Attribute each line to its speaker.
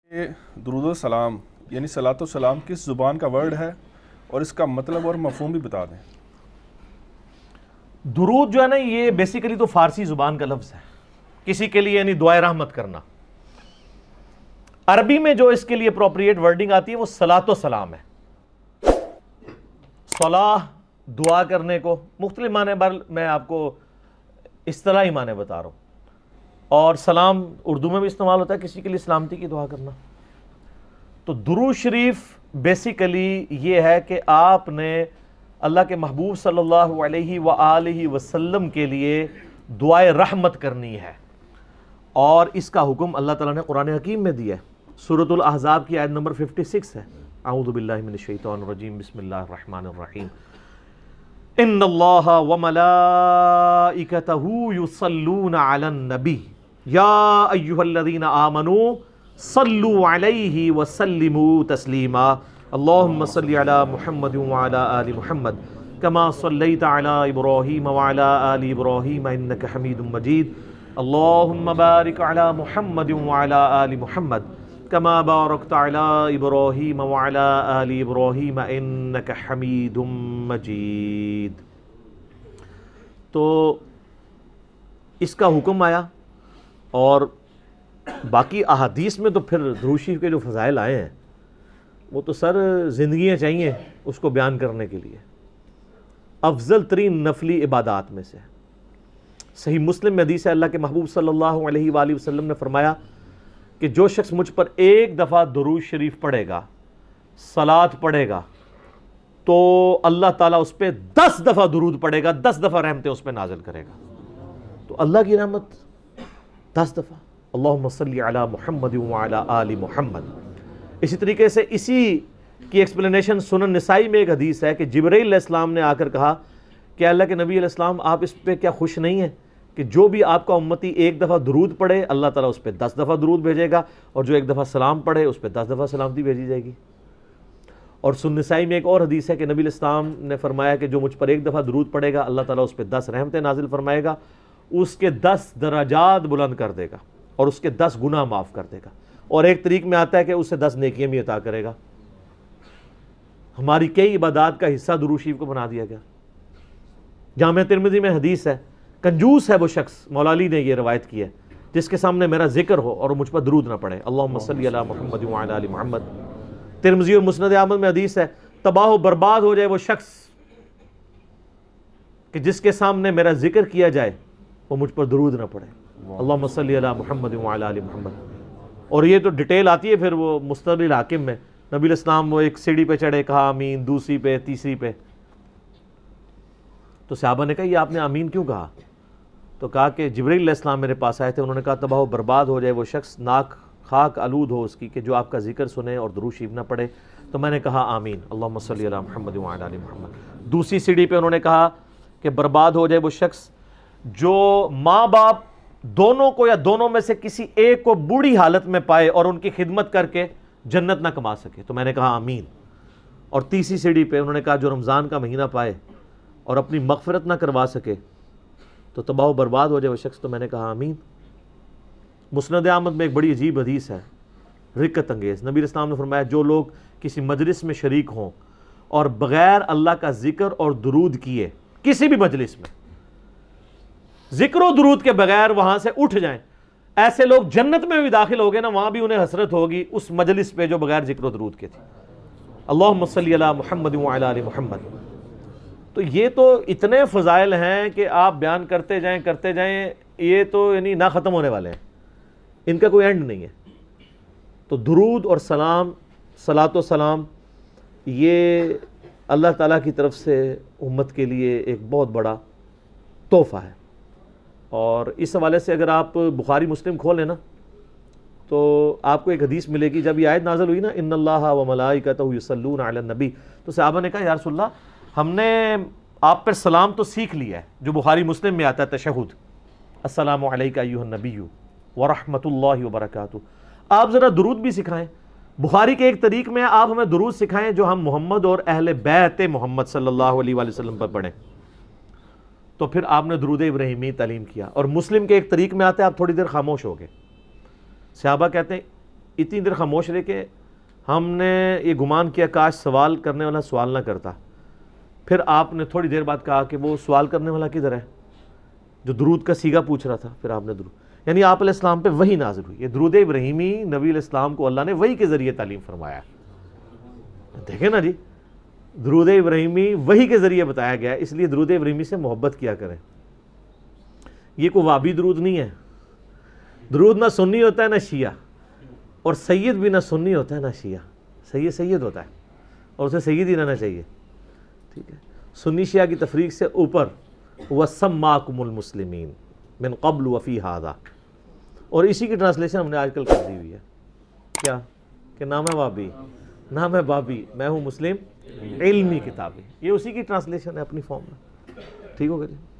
Speaker 1: کہ درود و سلام یعنی صلاۃ و سلام کس زبان کا ورڈ ہے اور اس کا مطلب اور مفہوم بھی بتا دیں۔
Speaker 2: درود جو ہے نا یہ بیسیکلی تو فارسی زبان کا لفظ ہے، کسی کے لیے یعنی دعائے رحمت کرنا۔ عربی میں جو اس کے لیے اپروپریٹ ورڈنگ آتی ہے وہ صلاۃ و سلام ہے۔ صلاح دعا کرنے کو مختلف معنی میں آپ کو اصطلاحی معنی بتا رہا ہوں، اور سلام اردو میں بھی استعمال ہوتا ہے کسی کے لیے سلامتی کی دعا کرنا۔ تو درود شریف بیسیکلی یہ ہے کہ آپ نے اللہ کے محبوب صلی اللہ علیہ وآلہ وسلم کے لیے دعائے رحمت کرنی ہے، اور اس کا حکم اللہ تعالیٰ نے قرآن حکیم میں دیا ہے۔ سورۃ الاحزاب کی آیت نمبر 56 ہے، اعوذ باللہ من الشیطان الرجیم، بسم اللہ الرحمن الرحیم، ان اللہ وملائکتہ یصلون علی النبی یا ایہا الذین آمنوا صلوا علیہ وسلموا تسلیما، اللہم صلی علی محمد وعلی آل محمد کما صلیت علی ابراہیم وعلی آل ابراہیم انک حمید مجید، اللہم بارک علی محمد وعلی آل محمد کما بارکت علی ابراہیم وعلی آل ابراہیم انک حمید مجید۔ تو اس کا حکم آیا، اور باقی احادیث میں تو پھر درود شریف کے جو فضائل آئے ہیں وہ تو سر زندگیاں چاہیے اس کو بیان کرنے کے لیے۔ افضل ترین نفلی عبادات میں سے صحیح مسلم میں حدیث ہے، اللہ کے محبوب صلی اللہ علیہ وآلہ وسلم نے فرمایا کہ جو شخص مجھ پر ایک دفعہ درود شریف پڑھے گا، صلاۃ پڑھے گا، تو اللہ تعالیٰ اس پہ 10 دفعہ درود پڑھے گا، 10 دفعہ رحمتیں اس پہ نازل کرے گا۔ تو اللہ کی رحمت 10 دفعہ، اللہم صلی علی محمد وعلی آل محمد۔ اسی طریقے سے اسی کی ایکسپلینیشن سنن نسائی میں ایک حدیث ہے کہ جبرائیل علیہ السلام نے آ کر کہا کہ اللہ کے نبی علیہ السلام آپ اس پہ کیا خوش نہیں ہیں کہ جو بھی آپ کا امتی ایک دفعہ درود پڑھے اللہ تعالیٰ اس پہ 10 دفعہ درود بھیجے گا، اور جو ایک دفعہ سلام پڑھے اس پہ 10 دفعہ سلامتی بھیجی جائے گی۔ اور سنن نسائی میں ایک اور حدیث ہے کہ نبی علیہ السلام نے فرمایا کہ جو مجھ پر ایک دفعہ درود پڑھے گا اللہ تعالیٰ اس پہ 10 رحمتیں نازل فرمائے گا، اس کے 10 درجات بلند کر دے گا اور اس کے 10 گناہ معاف کر دے گا، اور ایک طریق میں آتا ہے کہ اسے 10 نیکیاں بھی عطا کرے گا۔ ہماری کئی عبادات کا حصہ درود شریف کو بنا دیا گیا۔ جامع ترمذی میں حدیث ہے، کنجوس ہے وہ شخص، مولا علی نے یہ روایت کی ہے، جس کے سامنے میرا ذکر ہو اور مجھ پر درود نہ پڑھے، اللہم صلی علی محمد وعلی آل محمد۔ ترمذی اور مسند احمد میں حدیث ہے، تباہ و برباد ہو جائے وہ شخص کہ جس کے سامنے میرا ذکر کیا جائے وہ مجھ پر درود نہ پڑھے، اللہم صلی علی محمد وعلی آل محمد۔ اور یہ تو ڈیٹیل آتی ہے پھر وہ مستدرک الحاکم میں، نبی علیہ السلام وہ ایک سیڑھی پہ چڑھے، کہا آمین، دوسری پہ، تیسری پہ، تو صحابہ نے کہا یہ آپ نے آمین کیوں کہا؟ تو کہا کہ جبرائیل علیہ السلام میرے پاس آئے تھے، انہوں نے کہا تباہ و برباد ہو جائے وہ شخص، ناک خاک آلود ہو اس کی کہ جو آپ کا ذکر سنے اور درود شریف نہ پڑھے۔ تو میں نے کہا آمین، اللہم صلی علی محمد وعلی آل محمد۔ دوسری سیڑھی پہ انہوں نے کہا کہ برباد ہو جائے وہ شخص جو ماں باپ دونوں کو یا دونوں میں سے کسی ایک کو بوڑھی حالت میں پائے اور ان کی خدمت کر کے جنت نہ کما سکے، تو میں نے کہا آمین۔ اور تیسری سیڑھی پہ انہوں نے کہا جو رمضان کا مہینہ پائے اور اپنی مغفرت نہ کروا سکے تو تباہ و برباد ہو جائے وہ شخص، تو میں نے کہا آمین۔ مسند احمد میں ایک بڑی عجیب حدیث ہے، رقت انگیز، نبی علیہ السلام نے فرمایا جو لوگ کسی مجلس میں شریک ہوں اور بغیر اللہ کا ذکر اور درود کیے کسی بھی مجلس میں ذکر و درود کے بغیر وہاں سے اٹھ جائیں، ایسے لوگ جنت میں بھی داخل ہو گئے نا، وہاں بھی انہیں حسرت ہوگی اس مجلس پہ جو بغیر ذکر و درود کے تھی۔ اللہم صلی علی محمد وعلی آل محمد۔ تو یہ تو اتنے فضائل ہیں کہ آپ بیان کرتے جائیں، یہ تو یعنی نہ ختم ہونے والے ہیں، ان کا کوئی اینڈ نہیں ہے۔ تو درود اور سلام، صلاۃ و سلام، یہ اللہ تعالیٰ کی طرف سے امت کے لیے ایک بہت بڑا تحفہ ہے۔ اور اس حوالے سے اگر آپ بخاری مسلم کھولیں نا تو آپ کو ایک حدیث ملے گی، جب یہ آیت نازل ہوئی نا ان اللہ وملائکتہ یصلون علی النبی، تو صحابہ نے کہا یا رسول اللہ ہم نے آپ پر سلام تو سیکھ لیا ہے جو بخاری مسلم میں آتا ہے، تشہد، السلام علیکہ ایھا النبی ورحمۃ اللہ وبرکاتہ، آپ ذرا درود بھی سکھائیں۔ بخاری کے ایک طریق میں آپ ہمیں درود سکھائیں جو ہم محمد اور اہل بیت محمد صلی اللہ علیہ وآلہ وسلم پر پڑھیں۔ تو پھر آپ نے درود ابراہیمی تعلیم کیا، اور مسلم کے ایک طریق میں آتے ہیں آپ تھوڑی دیر خاموش ہو گئے، صحابہ کہتے ہیں اتنی دیر خاموش رہے کہ ہم نے یہ گمان کیا کاش سوال کرنے والا سوال نہ کرتا. پھر آپ نے تھوڑی دیر بعد کہا کہ وہ سوال کرنے والا کدھر ہے جو درود کا سیگا پوچھ رہا تھا. پھر آپ نے درود، یعنی آپ علیہ السلام پہ وحی نازل ہوئی. یہ درود ابراہیمی نبی علیہ السلام کو اللہ نے وحی کے ذریعے تعلیم فرمایا. دیکھیں نا جی، درود ابراہیمی وحی کے ذریعے بتایا گیا ہے، اس لیے درود ابراہیمی سے محبت کیا کریں. یہ کوئی وابی درود نہیں ہے. درود نہ سنی ہوتا ہے نہ شیعہ، اور سید بھی نہ سنی ہوتا ہے نہ شیعہ. سید سید ہوتا ہے اور اسے سید ہی رہنا چاہیے. ٹھیک ہے، سنی شیعہ کی تفریق سے اوپر وَسَمَّاكُمُ الْمُسْلِمِينَ مِنْ قَبْلُ وَفِي هَذَا، اور اسی کی ٹرانسلیشن ہم نے آج کل کر دی ہوئی ہے. کیا کہ نام ہے وابی، نام ہے بابی، میں ہوں مسلم علمی کتابی. یہ اسی کی ٹرانسلیشن ہے اپنی فارم میں. ٹھیک ہوگا جی.